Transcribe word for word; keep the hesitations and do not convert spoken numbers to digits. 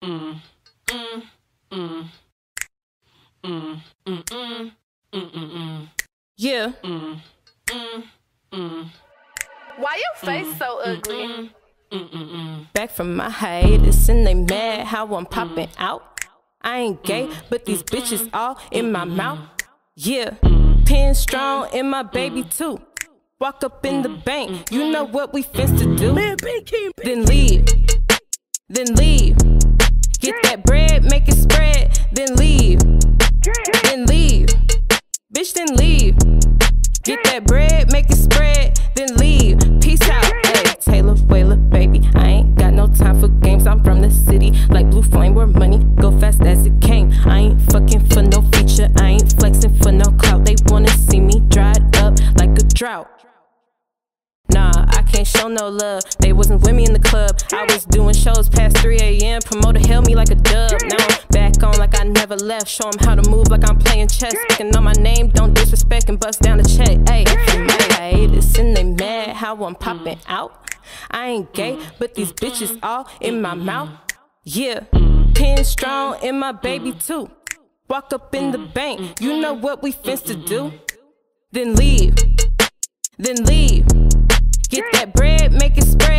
mm, mm, mm, mm, mm, mm, mm, mm. Yeah. Mm, mm, mm. Why your face mm, so mm, ugly? Mm, mm, mm, mm. Back from my hiatus and they mad how I'm popping mm. out. I ain't gay, mm, but these mm, bitches mm, all in mm, my mm, mouth. Yeah, mm, pen strong mm, in my baby mm, too. Walk up in mm, the bank, mm, you know what we finna do. Man, Pinky, Pinky. Then leave, then leave. Get that bread, make it spread, then leave, then leave. Bitch, then leave. Get that bread, make it spread, then leave. Peace out, hey, Taylor, Waylaa, baby. I ain't got no time for games. I'm from the city, like blue flame where money go fast as it came. I ain't fucking for no feature, I ain't flexing for no clout. They wanna see me dried up like a drought. Nah, I can't show no love. They wasn't with me in the club. I was doing shows past three A M Promoter held me like a dub. Now I'm back on like I never left. Show them how to move like I'm playing chess. Speaking on my name, don't disrespect and bust down the check. Ayy, hiatus and they mad how I'm popping out. I ain't gay, but these bitches all in my mouth. Yeah, pen strong in my baby too. Walk up in the bank, you know what we finna do. Then leave, then leave. Get that bread, make it spread.